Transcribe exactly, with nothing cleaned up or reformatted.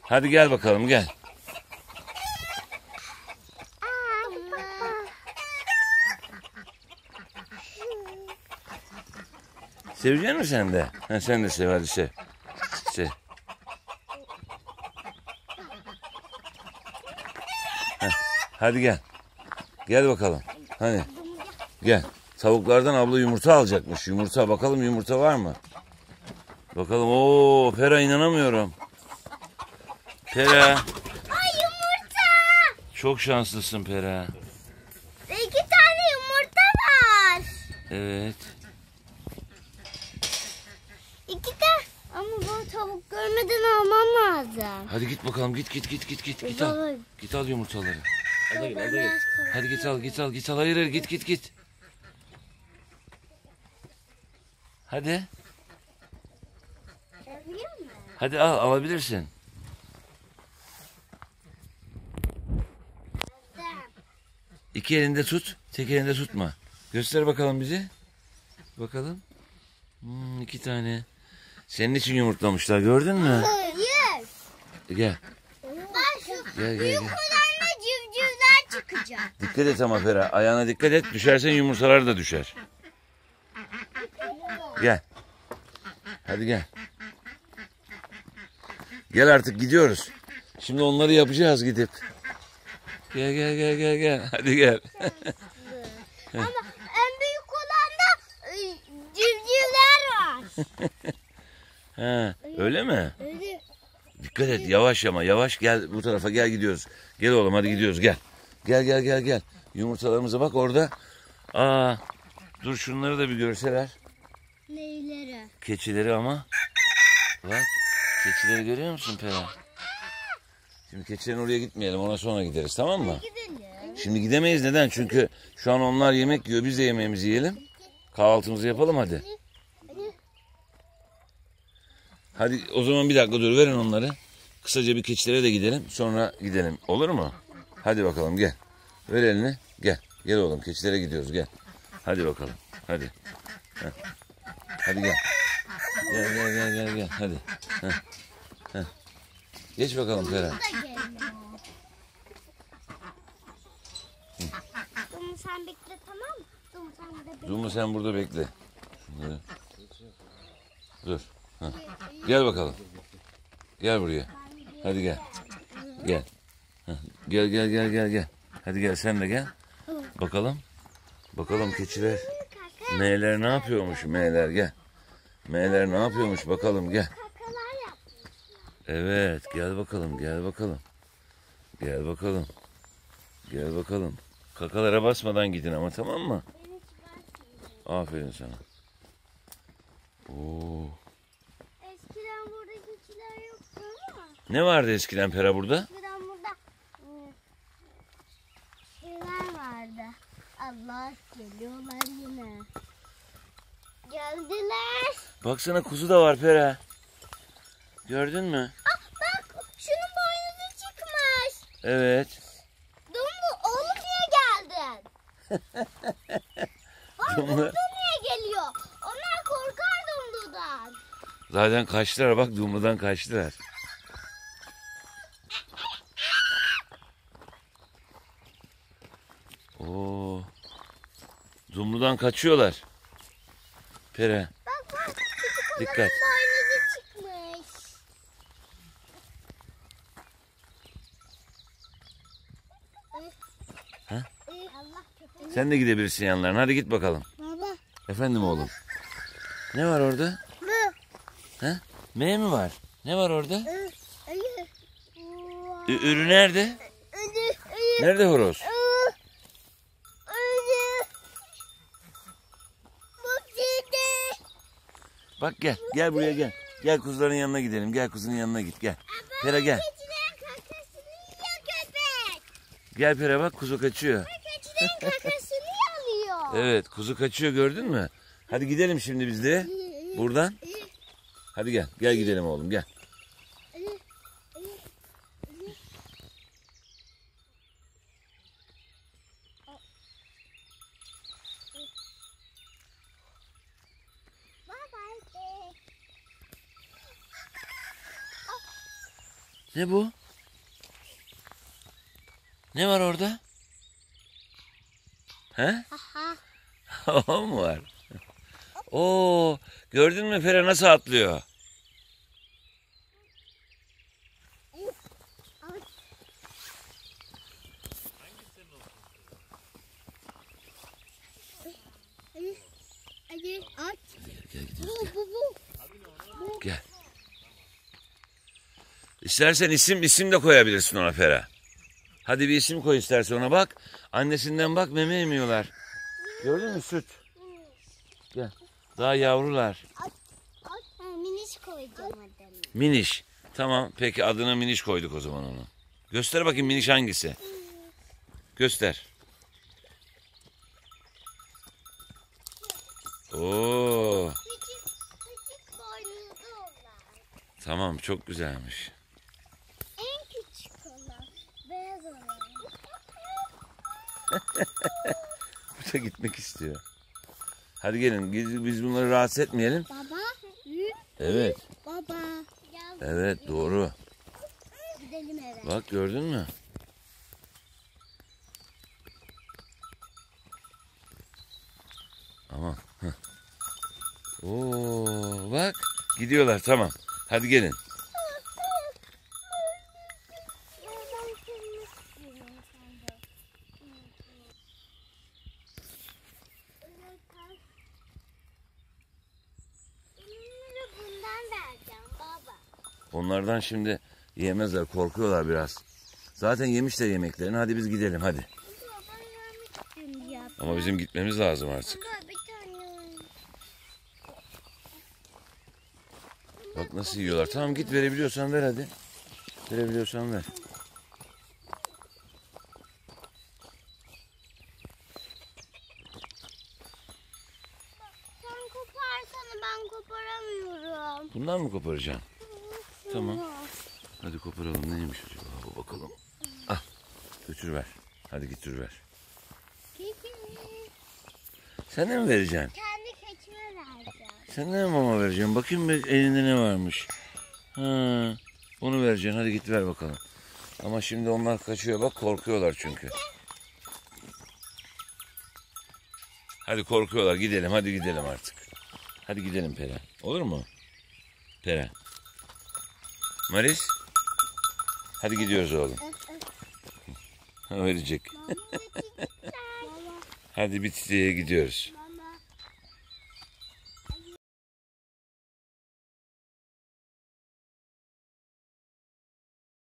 Hadi gel bakalım gel. Sevecek misin sen de? Ha, sen de sev, hadi sev. Sev. Heh, hadi gel. Gel bakalım. Hani gel. Tavuklardan abla yumurta alacakmış. Yumurta, bakalım yumurta var mı? Bakalım. Oo, Pera, inanamıyorum. Pera. Ay, yumurta. Çok şanslısın Pera. İki tane yumurta var. Evet. İki tane. Ama bu tavuk görmeden almam lazım. Hadi git bakalım, git git git git git git al. Git al yumurtaları. Al da gel, al da gel. Hadi git al, git al, git al. Hayır hayır, git git git. Hadi. Hadi al, alabilirsin. İki elinde tut, tek elinde tutma. Göster bakalım bize. Bakalım. Hmm, iki tane. Senin için yumurtlamışlar, gördün mü? Hayır. Gel. Ben şu Gel, gel, büyük gel. olanla civcivler çıkacak. Dikkat et ama Pera. Ayağına dikkat et. Düşersen yumurtalar da düşer. Gel. Hadi gel. Gel artık, gidiyoruz. Şimdi onları yapacağız gidip. Gel gel gel gel gel. Hadi gel. Ama en büyük olanda e, civcivler var. Ha, öyle mi? Öyle. Dikkat et, yavaş ama yavaş, gel bu tarafa, gel gidiyoruz. Gel oğlum, hadi gidiyoruz, gel. Gel gel gel gel. Yumurtalarımıza bak orada. Aa, dur şunları da bir görseler. Neyleri? Keçileri ama. Bak, keçileri görüyor musun Pera? Şimdi keçilerin oraya gitmeyelim, ona sonra gideriz, tamam mı? Gidelim. Şimdi gidemeyiz, neden? Çünkü şu an onlar yemek yiyor, biz de yemeğimizi yiyelim. Kahvaltımızı yapalım hadi. Hadi o zaman bir dakika dur, verin onları. Kısaca bir keçilere de gidelim, sonra gidelim, olur mu? Hadi bakalım, gel. Ver elini, gel. Gel oğlum, keçilere gidiyoruz, gel. Hadi bakalım, hadi. Heh. Hadi gel. Gel gel gel gel gel, hadi. Heh. Heh. Geç bakalım Pera. Dumu sen bekle, tamam mı? Dumu sen de bekle. Dumu sen burada bekle. Şunları. Dur. Heh. Gel bakalım. Gel buraya. Hadi gel. Gel. Heh. Gel gel gel gel gel. Hadi gel, sen de gel. Bakalım. Bakalım keçiler. M'ler ne yapıyormuş? M'ler gel. M'ler ne yapıyormuş? Bakalım gel. Kakalar yap. Evet, gel bakalım, gel bakalım. Gel bakalım. Gel bakalım. Kakalara basmadan gidin ama, tamam mı? Aferin sana. Oo. Eskiden burada keçiler yoktu ama. Ne vardı eskiden Pera burada? Eskiden burada ıı, şeyler vardı. Allah, geliyorlar yine. Geldiler. Baksana, kuzu da var Pera. Gördün mü? Ah, bak, şunun boynuzu çıkmış. Evet. Dumlu, oğlum niye geldin? Bak, Dumlu. Dumlu niye geliyor? Onlar korkar Dumlu'dan. Zaten kaçtılar, bak Dumlu'dan kaçtılar. Oo. Dumlu'dan kaçıyorlar. Pera, Bak bak, küçük dikkat. olanın boynuzu çıkmış. Ha? Allah köpeği. Sen de gidebilirsin yanlarına. Hadi git bakalım. Baba. Efendim oğlum. Ne var orada? Mı? Ha? M mi var? Ne var orada? Ayı. Ayı. Ü- Ürü nerede? Ayı. Ayı. Nerede horoz? Ayı. Ayı. Bu dedi. Bak gel. Gel buraya gel. Gel kuzuların yanına gidelim. Gel kuzunun yanına git. Gel. Pera gel. Keçilerin kakasını yiyor köpek. Gel Pera, bak kuzu kaçıyor. Keçilerin kakasını alıyor. Evet, kuzu kaçıyor, gördün mü? Hadi gidelim şimdi biz de buradan. Hadi gel. Gel gidelim oğlum, gel. Ne bu? Ne var orada? He? Aha. O mu var? Oo, gördün mü Pera nasıl atlıyor? Hadi aç. Gel, gel, Bu gidiyoruz, bu bu. gel. Gel. İstersen isim isim de koyabilirsin ona Pera. Hadi bir isim koy istersen ona bak. Annesinden bak meme emiyorlar. Gördün mü süt? Gel. Daha yavrular. Aç. Aç. Ha, miniş koyacağım adını. Miniş. Tamam peki adına Miniş koyduk o zaman onu. Göster bakayım Miniş hangisi? Göster. Oo. Küçük, küçük boynuzlu olan. Tamam çok güzelmiş. En küçük olan. Beyaz olan. Bu da gitmek istiyor. Hadi gelin biz, biz bunları rahatsız etmeyelim. Baba. Evet. Baba. Gel. Evet doğru. Gidelim eve. Bak gördün mü? Aman. heh. Oo, bak gidiyorlar tamam. Hadi gelin. Bundan vereceğim baba. Onlardan şimdi yemezler korkuyorlar biraz. Zaten yemişler yemeklerini hadi biz gidelim hadi. Baba ben görmek istiyorum ya. Ama bizim gitmemiz lazım artık. Baba bir tane. Bak nasıl yiyorlar. Tamam git verebiliyorsan ver hadi. Verebiliyorsan ver. Sen koparsana ben koparamıyorum. Bundan mı koparacaksın? Tamam. Hadi koparalım neymiş acaba bakalım. Ah götür ver. Hadi götür ver. Keki. Sen de mi vereceksin? Kendi keçime vereceğim. Sen de mi mama vereceksin? Bakayım bir elinde ne varmış. Ha, onu vereceksin. Hadi git ver bakalım. Ama şimdi onlar kaçıyor bak korkuyorlar çünkü. Hadi korkuyorlar gidelim hadi gidelim artık. Hadi gidelim Pera. Olur mu? Pera. Maris. Hadi gidiyoruz oğlum. Verecek. Baba. Hadi bir titeye gidiyoruz.